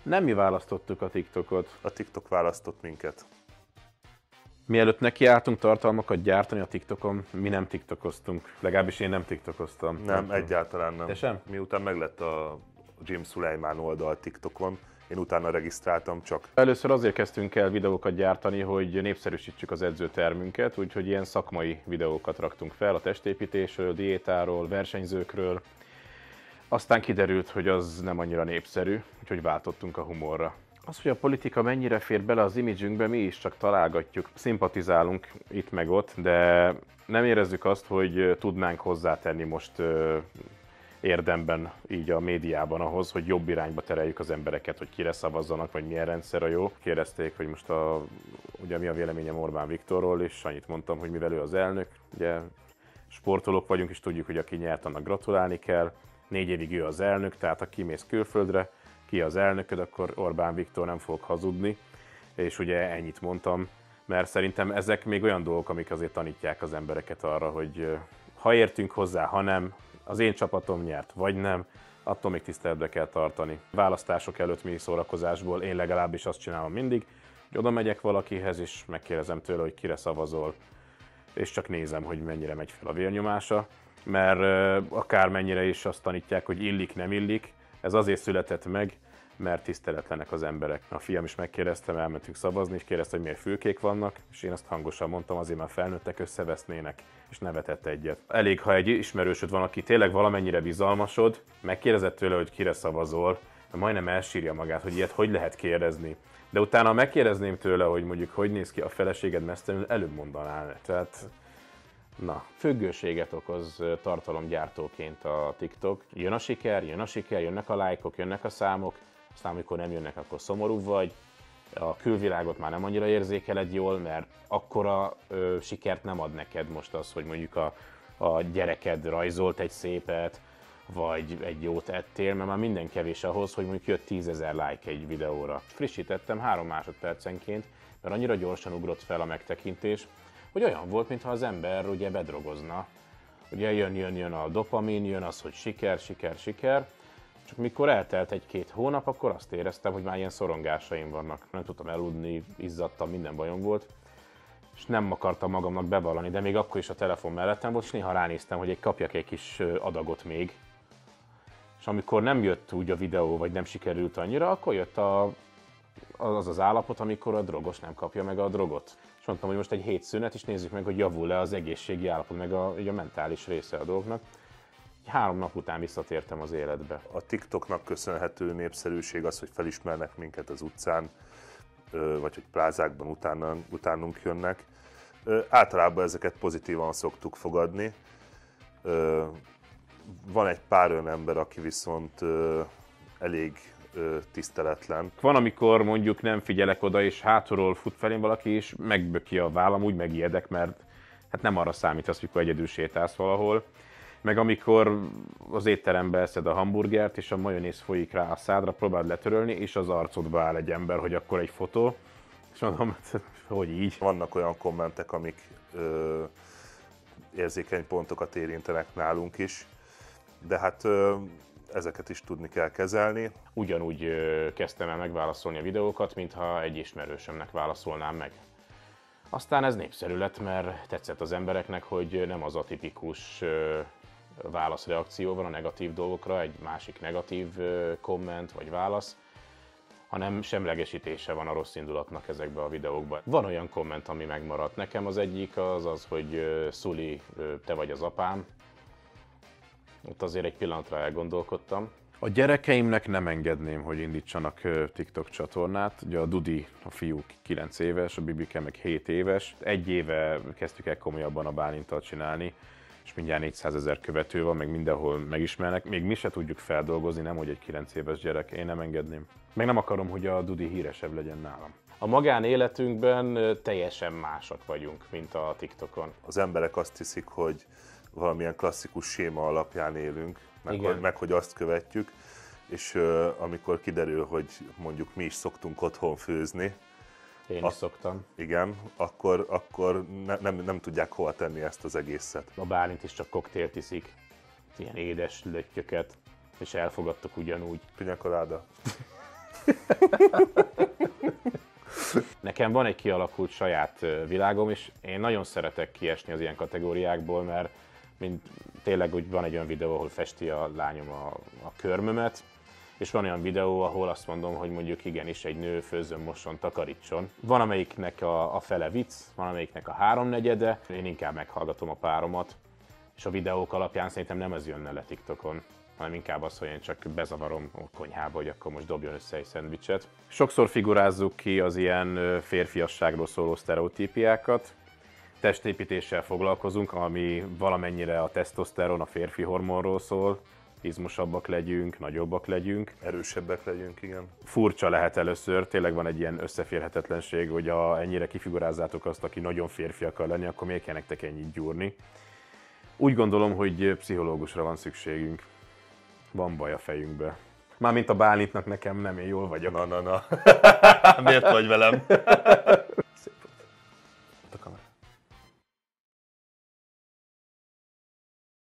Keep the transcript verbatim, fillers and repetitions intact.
Nem mi választottuk a TikTokot. A TikTok választott minket. Mielőtt nekiálltunk tartalmakat gyártani a TikTokon, mi nem TikTokoztunk. Legalábbis én nem TikTokoztam. Nem, nem egyáltalán nem. Te sem? Miután meglett a Jim Sulaiman oldal TikTokon, én utána regisztráltam csak. Először azért kezdtünk el videókat gyártani, hogy népszerűsítsük az edzőtermünket, úgyhogy ilyen szakmai videókat raktunk fel a testépítésről, diétáról, versenyzőkről. Aztán kiderült, hogy az nem annyira népszerű, úgyhogy váltottunk a humorra. Az, hogy a politika mennyire fér bele az imidzsünkbe, mi is csak találgatjuk. Szimpatizálunk itt meg ott, de nem érezzük azt, hogy tudnánk hozzátenni most érdemben így a médiában ahhoz, hogy jobb irányba tereljük az embereket, hogy kire szavazzanak, vagy milyen rendszer a jó. Kérdezték, hogy most a, ugye mi a véleményem Orbán Viktorról, és annyit mondtam, hogy mivel ő az elnök, ugye sportolók vagyunk, és tudjuk, hogy aki nyert, annak gratulálni kell. Négy évig ő az elnök, tehát ha kimész külföldre, ki az elnököd, akkor Orbán Viktor nem fog hazudni, és ugye ennyit mondtam, mert szerintem ezek még olyan dolgok, amik azért tanítják az embereket arra, hogy ha értünk hozzá, ha nem, az én csapatom nyert, vagy nem, attól még tiszteletbe kell tartani. Választások előtt mi szórakozásból, én legalábbis azt csinálom mindig, hogy oda megyek valakihez, és megkérdezem tőle, hogy kire szavazol, és csak nézem, hogy mennyire megy fel a vérnyomása, mert akármennyire is azt tanítják, hogy illik, nem illik, ez azért született meg, mert tiszteletlenek az emberek. A fiam is megkérdeztem, elmentünk szavazni, és kérdezte, hogy miért fülkék vannak, és én azt hangosan mondtam, azért már felnőttek összevesznének, és nevetett egyet. Elég, ha egy ismerősöd van, aki tényleg valamennyire bizalmasod, megkérdezett tőle, hogy kire szavazol, majdnem elsírja magát, hogy ilyet hogy lehet kérdezni. De utána megkérdezném tőle, hogy mondjuk hogy néz ki a feleséged mesztelenül, előbb mondaná. Tehát, na, függőséget okoz tartalomgyártóként a TikTok. Jön a siker, jön a siker, jönnek a lájkok, jönnek a számok, aztán amikor nem jönnek, akkor szomorú vagy. A külvilágot már nem annyira érzékeled jól, mert akkora ö, sikert nem ad neked most az, hogy mondjuk a, a gyereked rajzolt egy szépet, vagy egy jót ettél, mert már minden kevés ahhoz, hogy mondjuk jött tízezer like egy videóra. Frissítettem három másodpercenként, mert annyira gyorsan ugrott fel a megtekintés, hogy olyan volt, mintha az ember ugye bedrogozna. Ugye jön, jön, jön a dopamin, jön az, hogy siker, siker, siker. Csak mikor eltelt egy-két hónap, akkor azt éreztem, hogy már ilyen szorongásaim vannak. Nem tudtam aludni, izzadtam, minden bajom volt. És nem akartam magamnak bevallani, de még akkor is a telefon mellettem volt, és néha ránéztem, hogy egy kapjak egy kis adagot még. És amikor nem jött úgy a videó, vagy nem sikerült annyira, akkor jött a, az az állapot, amikor a drogos nem kapja meg a drogot. És mondtam, hogy most egy hét szünet, és nézzük meg, hogy javul-e az egészségi állapot, meg a, a mentális része a dolgnak. Három nap után visszatértem az életbe. A TikToknak köszönhető népszerűség az, hogy felismernek minket az utcán, vagy hogy plázákban utána, utánunk jönnek. Általában ezeket pozitívan szoktuk fogadni. Van egy pár olyan ember, aki viszont elég tiszteletlen. Van, amikor mondjuk nem figyelek oda, és hátulról fut felém valaki, és megböki a vállam, úgy megijedek, mert hát nem arra számítasz, mikor egyedül sétálsz valahol. Meg amikor az étterembe eszed a hamburgert, és a majonéz folyik rá a szádra, próbáld letörölni, és az arcodba áll egy ember, hogy akkor egy fotó. És mondom, hogy így. Vannak olyan kommentek, amik ö, érzékeny pontokat érintenek nálunk is, de hát ö, ezeket is tudni kell kezelni. Ugyanúgy ö, kezdtem el megválaszolni a videókat, mintha egy ismerősömnek válaszolnám meg. Aztán ez népszerű lett, mert tetszett az embereknek, hogy nem az a tipikus ö, válaszreakció van a negatív dolgokra, egy másik negatív ö, komment vagy válasz, hanem semlegesítése van a rossz indulatnak ezekben a videókban. Van olyan komment, ami megmaradt. Nekem az egyik az az, hogy ö, Szuli, ö, te vagy az apám. Ott azért egy pillanatra elgondolkodtam. A gyerekeimnek nem engedném, hogy indítsanak TikTok csatornát. Ugye a Dudi, a fiú kilenc éves, a Bibike meg hét éves. Egy éve kezdtük el komolyabban a Bálinttal csinálni, és mindjárt négyszázezer követő van, meg mindenhol megismernek. Még mi se tudjuk feldolgozni, nem hogy egy kilenc éves gyerek, én nem engedném. Meg nem akarom, hogy a Dudi híresebb legyen nálam. A magánéletünkben teljesen másak vagyunk, mint a TikTokon. Az emberek azt hiszik, hogy valamilyen klasszikus séma alapján élünk, meg, hogy, meg hogy azt követjük, és uh, amikor kiderül, hogy mondjuk mi is szoktunk otthon főzni, én is szoktam. Igen, akkor, akkor ne, nem, nem tudják hova tenni ezt az egészet. A Bálint is csak koktélt iszik, ilyen édes löttyöket, és elfogadtak ugyanúgy. Piña colada. Nekem van egy kialakult saját világom, és én nagyon szeretek kiesni az ilyen kategóriákból, mert mint tényleg úgy van egy olyan videó, ahol festi a lányom a, a körmömet, és van olyan videó, ahol azt mondom, hogy mondjuk igenis egy nő főzzön, mosson, takarítson. Van amelyiknek a, a fele vicc, van amelyiknek a háromnegyede, én inkább meghallgatom a páromat, és a videók alapján szerintem nem ez jönne le TikTokon, hanem inkább az, hogy én csak bezavarom a konyhába, hogy akkor most dobjon össze egy szendvicset. Sokszor figurázzuk ki az ilyen férfiasságról szóló sztereotípiákat. Testépítéssel foglalkozunk, ami valamennyire a tesztoszteron, a férfi hormonról szól. Izmosabbak legyünk, nagyobbak legyünk. Erősebbek legyünk, igen. Furcsa lehet először, tényleg van egy ilyen összeférhetetlenség, hogy ha ennyire kifigurázzátok azt, aki nagyon férfi akar lenni, akkor miért kell nektek ennyit gyúrni. Úgy gondolom, hogy pszichológusra van szükségünk. Van baj a fejünkbe. Mármint a Bálintnak, nekem nem, én jól vagyok. Na, na, na. Miért vagy velem?